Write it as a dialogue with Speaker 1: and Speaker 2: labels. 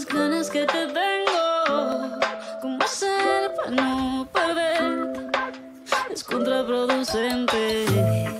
Speaker 1: las ganas que te tengo. ¿Cómo hacer para no perder? Es contraproducente.